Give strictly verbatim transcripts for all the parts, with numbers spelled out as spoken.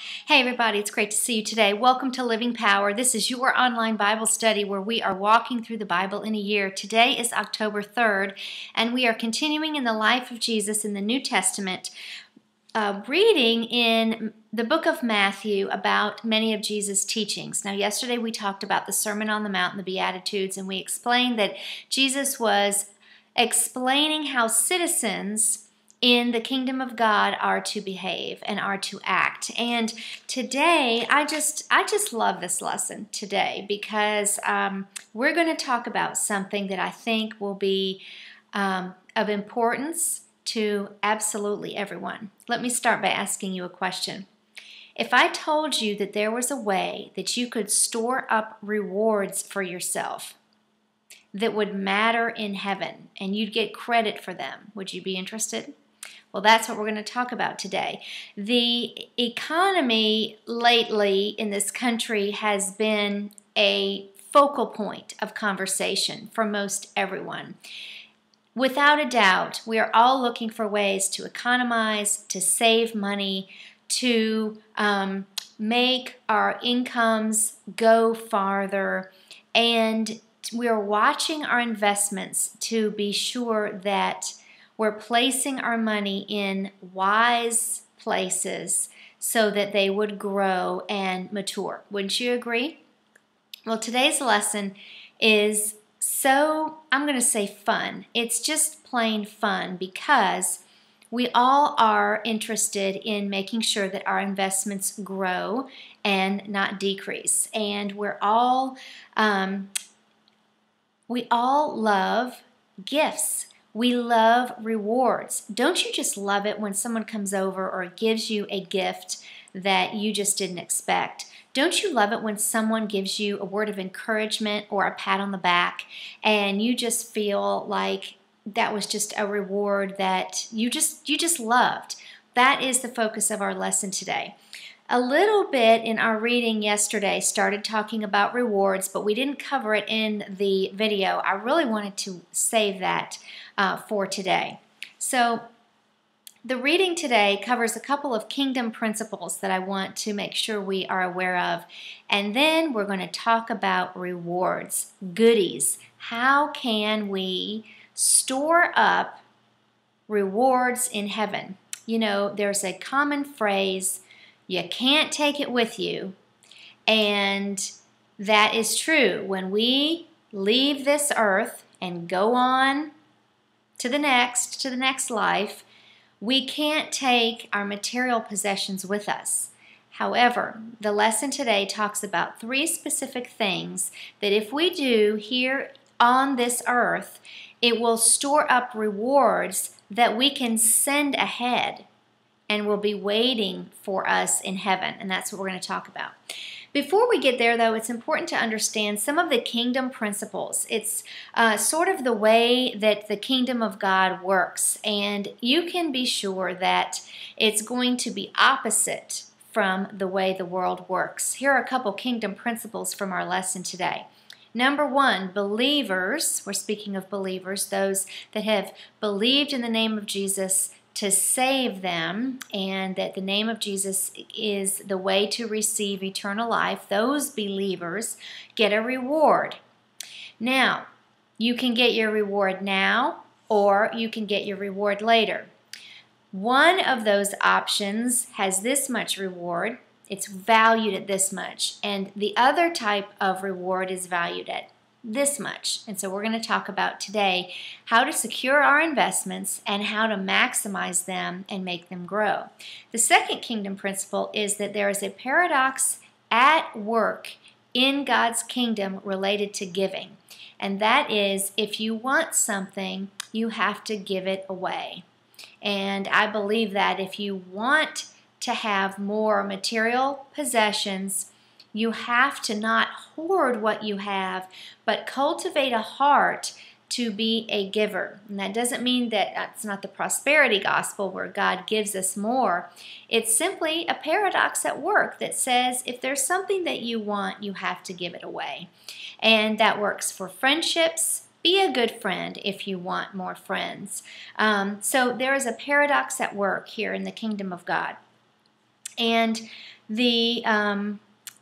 Hey everybody, it's great to see you today. Welcome to Living Power. This is your online Bible study where we are walking through the Bible in a year. Today is October third, and we are continuing in the life of Jesus in the New Testament, uh, reading in the book of Matthew about many of Jesus' teachings. Now, yesterday we talked about the Sermon on the Mount and the Beatitudes, and we explained that Jesus was explaining how citizens in the kingdom of God are to behave and are to act. And today, I just I just love this lesson today because um, we're going to talk about something that I think will be um, of importance to absolutely everyone. Let me start by asking you a question. If I told you that there was a way that you could store up rewards for yourself that would matter in heaven and you'd get credit for them, would you be interested? Well, that's what we're going to talk about today. The economy lately in this country has been a focal point of conversation for most everyone. Without a doubt, we are all looking for ways to economize, to save money, to um, make our incomes go farther, and we are watching our investments to be sure that we're placing our money in wise places so that they would grow and mature. Wouldn't you agree? Well, today's lesson is so, I'm going to say fun. It's just plain fun because we all are interested in making sure that our investments grow and not decrease. And we're all, um, we all love gifts. We love rewards. Don't you just love it when someone comes over or gives you a gift that you just didn't expect? Don't you love it when someone gives you a word of encouragement or a pat on the back and you just feel like that was just a reward that you just you just loved? That is the focus of our lesson today. A little bit in our reading yesterday started talking about rewards, but we didn't cover it in the video. I really wanted to save that uh, for today. So the reading today covers a couple of kingdom principles that I want to make sure we are aware of. And then we're going to talk about rewards, goodies. How can we store up rewards in heaven? You know, there's a common phrase, you can't take it with you, and that is true. When we leave this earth and go on to the next, to the next life, we can't take our material possessions with us. However, the lesson today talks about three specific things that if we do here on this earth, it will store up rewards that we can send ahead and will be waiting for us in heaven. And that's what we're going to talk about. Before we get there, though, it's important to understand some of the kingdom principles. It's uh, sort of the way that the kingdom of God works. And you can be sure that it's going to be opposite from the way the world works. Here are a couple kingdom principles from our lesson today. Number one, believers, we're speaking of believers, those that have believed in the name of Jesus to save them, and that the name of Jesus is the way to receive eternal life, those believers get a reward. Now, you can get your reward now, or you can get your reward later. One of those options has this much reward. It's valued at this much. And the other type of reward is valued at this much. And so we're going to talk about today how to secure our investments and how to maximize them and make them grow. The second kingdom principle is that there is a paradox at work in God's kingdom related to giving. And that is, if you want something, you have to give it away. And I believe that if you want to have more material possessions, you have to not hoard what you have, but cultivate a heart to be a giver. And that doesn't mean that that's not the prosperity gospel where God gives us more. It's simply a paradox at work that says if there's something that you want, you have to give it away. And that works for friendships. Be a good friend if you want more friends. Um, so there is a paradox at work here in the kingdom of God. And The, um,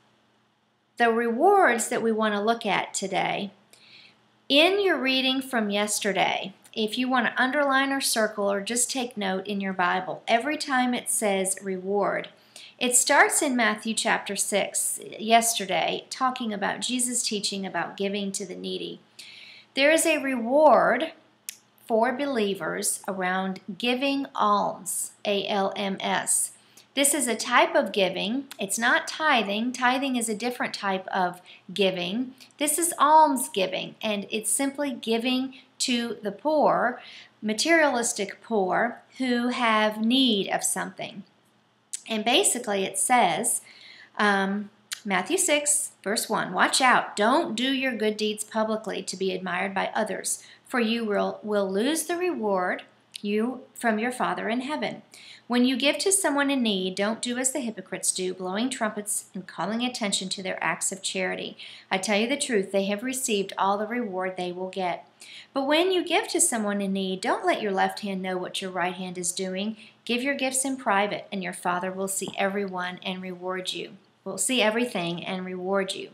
the rewards that we want to look at today, in your reading from yesterday, if you want to underline or circle or just take note in your Bible, every time it says reward, it starts in Matthew chapter six yesterday, talking about Jesus teaching about giving to the needy. There is a reward for believers around giving alms, A L M S. This is a type of giving. It's not tithing. Tithing is a different type of giving. This is alms giving, and it's simply giving to the poor, materialistic poor, who have need of something. And basically it says, um, Matthew six, verse one, watch out, don't do your good deeds publicly to be admired by others, for you will, will lose the reward you from your Father in heaven. When you give to someone in need, don't do as the hypocrites do, blowing trumpets and calling attention to their acts of charity. I tell you the truth, they have received all the reward they will get. But when you give to someone in need, don't let your left hand know what your right hand is doing. Give your gifts in private, and your Father will see everyone and reward you. Will see everything and reward you.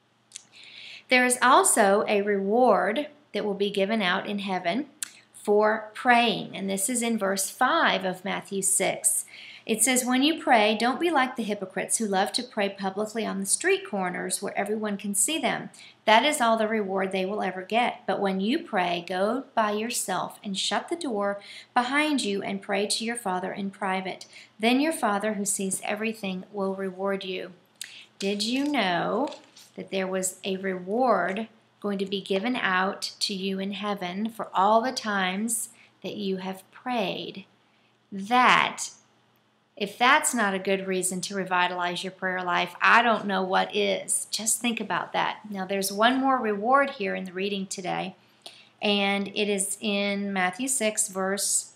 There is also a reward that will be given out in heaven for praying, and this is in verse five of Matthew six. It says, when you pray, don't be like the hypocrites who love to pray publicly on the street corners where everyone can see them. That is all the reward they will ever get. But when you pray, go by yourself and shut the door behind you and pray to your Father in private. Then your Father who sees everything will reward you. Did you know that there was a reward going to be given out to you in heaven for all the times that you have prayed? That, if that's not a good reason to revitalize your prayer life, I don't know what is. Just think about that. Now, there's one more reward here in the reading today, and it is in Matthew six, verse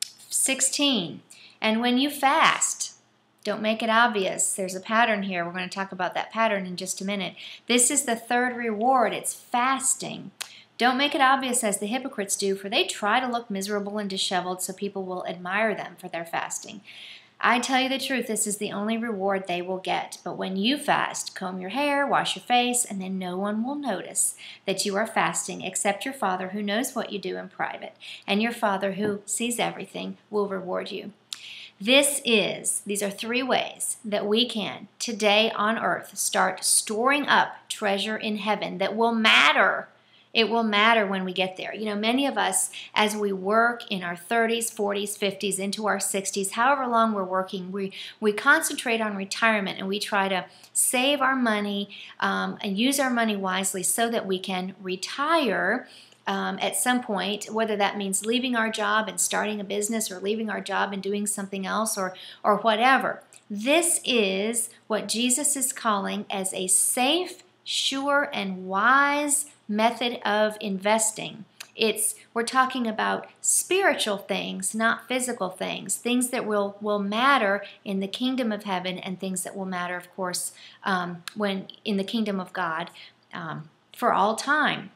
sixteen. And when you fast, don't make it obvious. There's a pattern here. We're going to talk about that pattern in just a minute. This is the third reward. It's fasting. Don't make it obvious as the hypocrites do, for they try to look miserable and disheveled so people will admire them for their fasting. I tell you the truth, this is the only reward they will get. But when you fast, comb your hair, wash your face, and then no one will notice that you are fasting except your Father who knows what you do in private. And your Father who sees everything will reward you. This is, these are three ways that we can, today on earth, start storing up treasure in heaven that will matter. It will matter when we get there. You know, many of us, as we work in our thirties, forties, fifties, into our sixties, however long we're working, we, we concentrate on retirement and we try to save our money um, and use our money wisely so that we can retire Um, at some point, whether that means leaving our job and starting a business or leaving our job and doing something else or, or whatever. This is what Jesus is calling as a safe, sure, and wise method of investing. It's, we're talking about spiritual things, not physical things, things that will, will matter in the kingdom of heaven and things that will matter, of course, um, when in the kingdom of God um, for all time.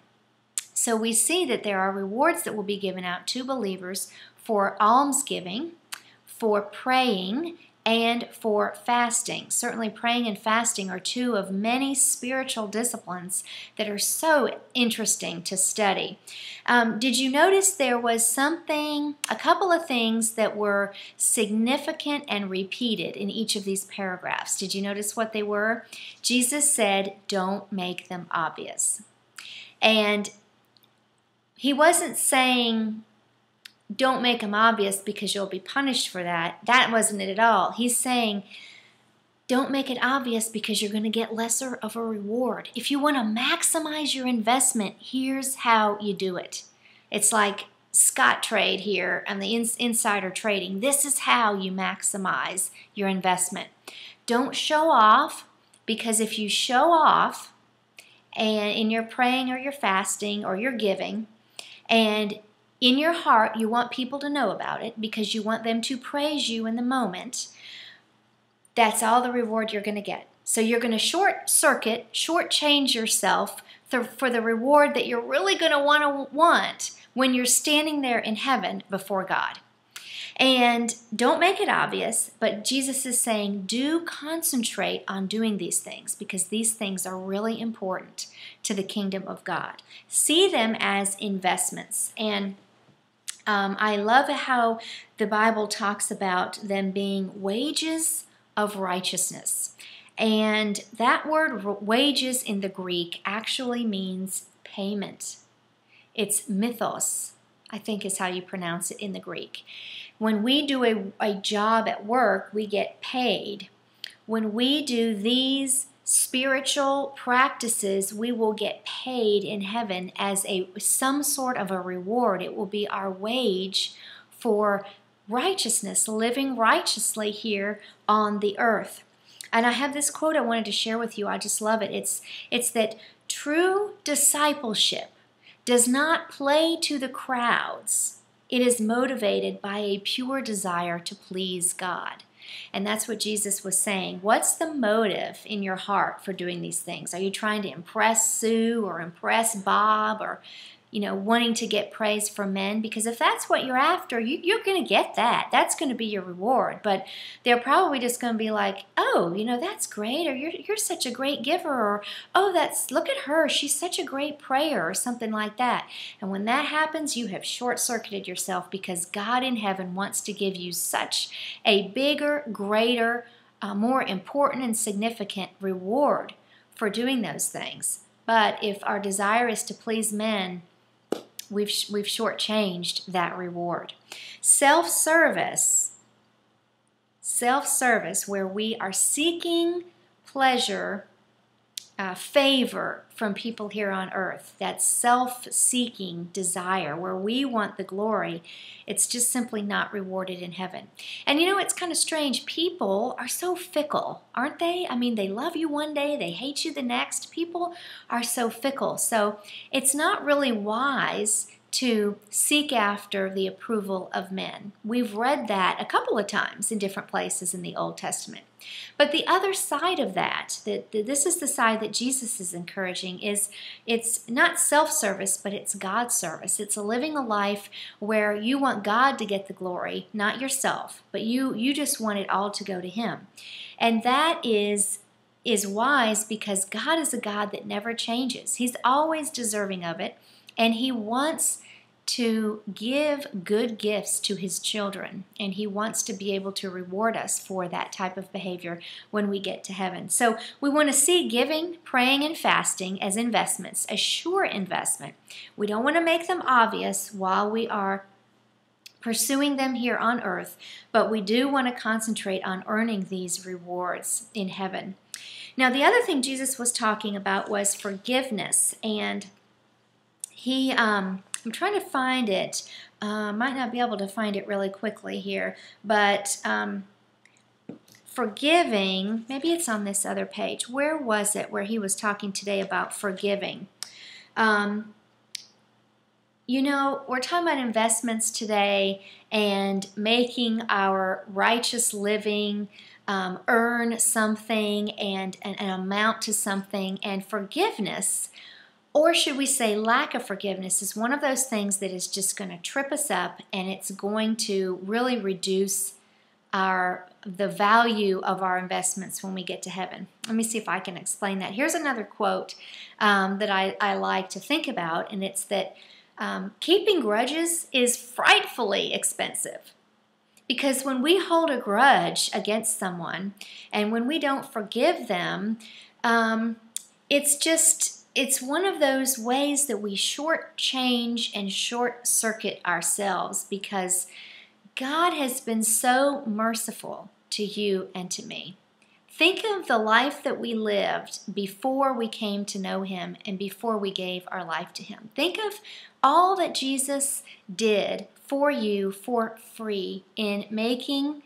So we see that there are rewards that will be given out to believers for almsgiving, for praying, and for fasting. Certainly praying and fasting are two of many spiritual disciplines that are so interesting to study. Um, did you notice there was something, a couple of things that were significant and repeated in each of these paragraphs? Did you notice what they were? Jesus said, don't make them obvious. And he wasn't saying, don't make them obvious because you'll be punished for that. That wasn't it at all. He's saying, don't make it obvious because you're going to get lesser of a reward. If you want to maximize your investment, here's how you do it. It's like Scottrade here and the ins insider trading. This is how you maximize your investment. Don't show off, because if you show off and in your praying or your fasting or your giving, and in your heart, you want people to know about it because you want them to praise you in the moment, that's all the reward you're going to get. So you're going to short circuit, shortchange yourself for the reward that you're really going to want to want when you're standing there in heaven before God. And don't make it obvious, but Jesus is saying, do concentrate on doing these things because these things are really important to the kingdom of God. See them as investments. And um, I love how the Bible talks about them being wages of righteousness. And that word wages in the Greek actually means payment. It's mythos, I think is how you pronounce it in the Greek. When we do a, a job at work, we get paid. When we do these spiritual practices, we will get paid in heaven as a some sort of a reward. It will be our wage for righteousness, living righteously here on the earth. And I have this quote I wanted to share with you. I just love it. It's, it's that true discipleship does not play to the crowds. It is motivated by a pure desire to please God. And that's what Jesus was saying. What's the motive in your heart for doing these things? Are you trying to impress Sue or impress Bob or, you know, wanting to get praise from men? Because if that's what you're after, you, you're going to get that. That's going to be your reward. But they're probably just going to be like, oh, you know, that's great, or you're, you're such a great giver, or, oh, that's, look at her, she's such a great prayer, or something like that. And when that happens, you have short-circuited yourself because God in heaven wants to give you such a bigger, greater, uh, more important and significant reward for doing those things. But if our desire is to please men, We've, we've shortchanged that reward. Self-service, self-service where we are seeking pleasure, uh, favor from people here on earth, that self-seeking desire where we want the glory, it's just simply not rewarded in heaven. And you know, it's kind of strange. People are so fickle, aren't they? I mean, they love you one day, they hate you the next. People are so fickle. So it's not really wise to seek after the approval of men. We've read that a couple of times in different places in the Old Testament. But the other side of that, that this is the side that Jesus is encouraging, is it's not self-service, but it's God's service. It's a living a life where you want God to get the glory, not yourself, but you you just want it all to go to Him. And that is is wise because God is a God that never changes. He's always deserving of it, and He wants to give good gifts to His children, and He wants to be able to reward us for that type of behavior when we get to heaven. So we want to see giving, praying, and fasting as investments, a sure investment. We don't want to make them obvious while we are pursuing them here on earth, but we do want to concentrate on earning these rewards in heaven. Now, the other thing Jesus was talking about was forgiveness, and he, um, I'm trying to find it. Uh, might not be able to find it really quickly here, but um, forgiving, maybe it's on this other page. Where was it where he was talking today about forgiving? Um, you know, we're talking about investments today and making our righteous living um, earn something and an, an amount to something, and forgiveness, or should we say lack of forgiveness, is one of those things that is just going to trip us up, and it's going to really reduce our the value of our investments when we get to heaven. Let me see if I can explain that. Here's another quote um, that I, I like to think about, and it's that um, keeping grudges is frightfully expensive. Because when we hold a grudge against someone and when we don't forgive them, um, it's just... It's one of those ways that we shortchange and short-circuit ourselves, because God has been so merciful to you and to me. Think of the life that we lived before we came to know Him and before we gave our life to Him. Think of all that Jesus did for you for free in making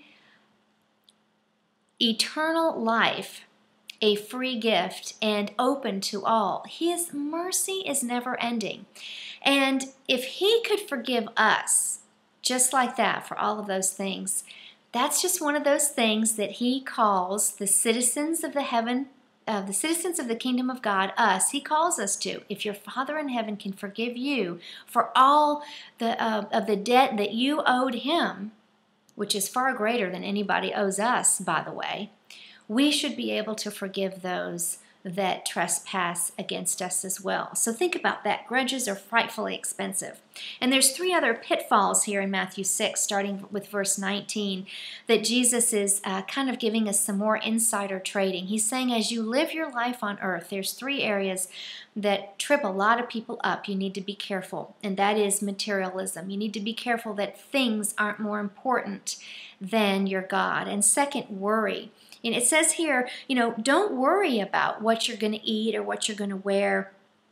eternal life a free gift and open to all. His mercy is never ending. And if He could forgive us just like that for all of those things, that's just one of those things that He calls the citizens of the heaven, uh, the citizens of the kingdom of God, us. He calls us to. If your Father in heaven can forgive you for all the uh, of the debt that you owed Him, which is far greater than anybody owes us, by the way, we should be able to forgive those that trespass against us as well. So think about that. Grudges are frightfully expensive. And there's three other pitfalls here in Matthew six, starting with verse nineteen, that Jesus is uh, kind of giving us some more insider trading. He's saying as you live your life on earth, there's three areas that trip a lot of people up. You need to be careful, and that is materialism. You need to be careful that things aren't more important than your God. And second, worry. And it says here, you know, don't worry about what you're going to eat or what you're going to wear.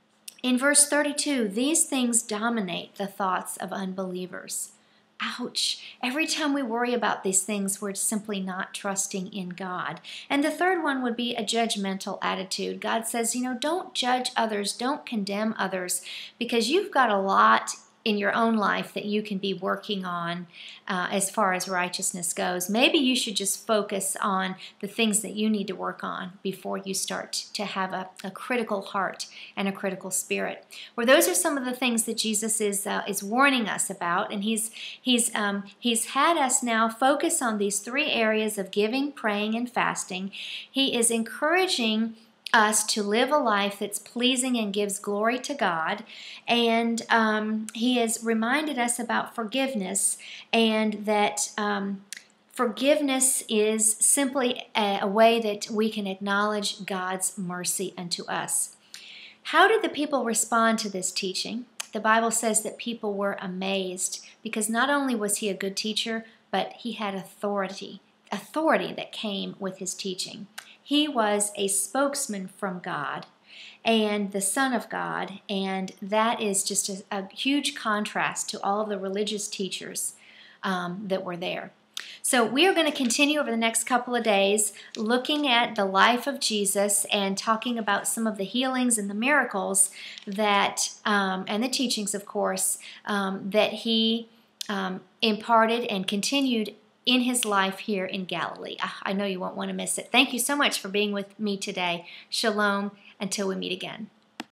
In verse thirty-two, these things dominate the thoughts of unbelievers. Ouch. Every time we worry about these things, we're simply not trusting in God. And the third one would be a judgmental attitude. God says, you know, don't judge others, don't condemn others, because you've got a lot in your own life that you can be working on uh, as far as righteousness goes. Maybe you should just focus on the things that you need to work on before you start to have a, a critical heart and a critical spirit. Well, those are some of the things that Jesus is uh, is warning us about, and he's he's um, he's had us now focus on these three areas of giving, praying, and fasting. He is encouraging us to live a life that's pleasing and gives glory to God. And um, he has reminded us about forgiveness, and that um, forgiveness is simply a, a way that we can acknowledge God's mercy unto us. How did the people respond to this teaching? The Bible says that people were amazed, because not only was he a good teacher, but he had authority, authority that came with his teaching. He was a spokesman from God and the Son of God, and that is just a, a huge contrast to all of the religious teachers um, that were there. So we are going to continue over the next couple of days looking at the life of Jesus and talking about some of the healings and the miracles that, um, and the teachings, of course, um, that he um, imparted and continued in his life here in Galilee. I know you won't want to miss it. Thank you so much for being with me today. Shalom, until we meet again.